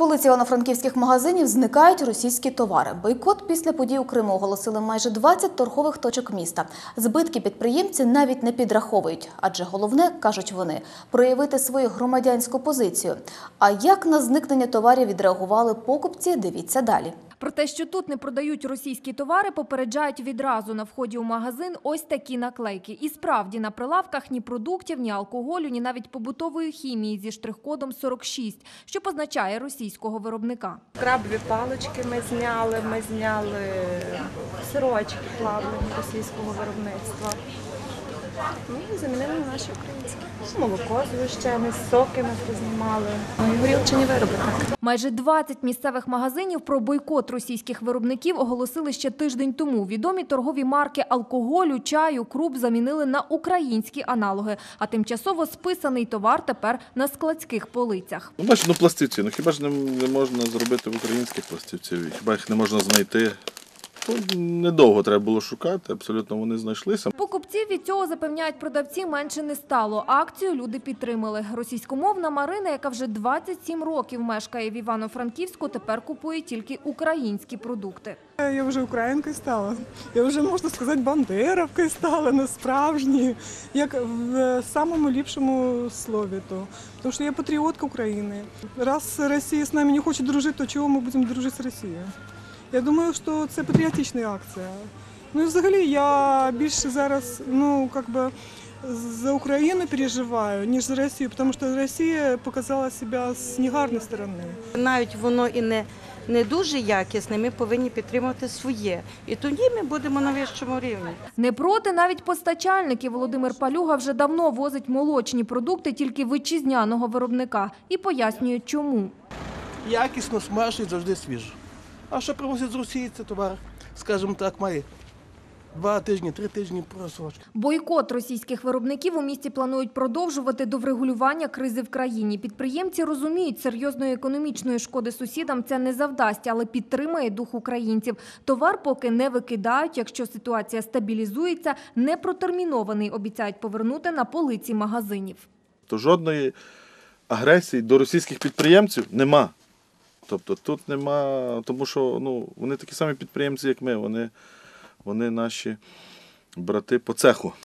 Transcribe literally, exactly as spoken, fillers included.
полиці івано-франківських магазинів зникають російські товари. Бойкот після подій у Криму оголосили майже двадцять торгових точок міста. Збитки підприємці навіть не підраховують. Адже головне, кажуть вони, проявити свою громадянську позицію. А як на зникнення товарів відреагували покупці, дивіться далі. Про те, що тут не продають російські товари, попереджають відразу на вході у магазин ось такі наклейки. І справді на прилавках ні продуктів, ні алкоголю, ні навіть побутової хімії зі штрих-кодом сорок шість, що позначає російського виробника. Крабові палички ми зняли, ми зняли сирочки плавлені російського виробництва. Ну і замінили на наші українські. Молоко згущене, соки ми знімали. І горілчані вироби так. Майже двадцять місцевих магазинів про бойкот російських виробників оголосили ще тиждень тому. Відомі торгові марки алкоголю, чаю, круп замінили на українські аналоги. А тимчасово списаний товар тепер на складських полицях. Ну, бачите, ну пластівці. Ну хіба ж не, не можна зробити в українських пластівців? Хіба їх не можна знайти? Ну, недовго треба було шукати, абсолютно вони знайшлися. Покупців від цього, запевняють продавці, менше не стало. Акцію люди підтримали. Російськомовна Марина, яка вже двадцять сім років мешкає в Івано-Франківську, тепер купує тільки українські продукти. Я вже українкою стала. Я вже, можна сказати, бандеровкою стала, не справжньою, як в самому ліпшому слові. То. Тому що я патріотка України. Раз Росія з нами не хоче дружити, то чого ми будемо дружити з Росією? Я думаю, що це патріотична акція. Ну і взагалі я більше зараз, ну, как би, за Україну переживаю, ніж за Росію, тому що Росія показала себе з негарної сторони. Навіть воно і не, не дуже якісне, ми повинні підтримувати своє. І тоді ми будемо на вищому рівні. Не проти навіть постачальники. Володимир Палюга вже давно возить молочні продукти тільки вітчизняного виробника. І пояснює, чому. Якісно, смачно і завжди свіжо. А що привозять з Росії, це товар, скажімо так, має два тижні, три тижні просрочки. Бойкот російських виробників у місті планують продовжувати до врегулювання кризи в країні. Підприємці розуміють, серйозної економічної шкоди сусідам це не завдасть, але підтримає дух українців. Товар поки не викидають, якщо ситуація стабілізується, непротермінований обіцяють повернути на полиці магазинів. То жодної агресії до російських підприємців нема. Тобто тут нема, тому що ну, вони такі самі підприємці, як ми, вони, вони наші брати по цеху.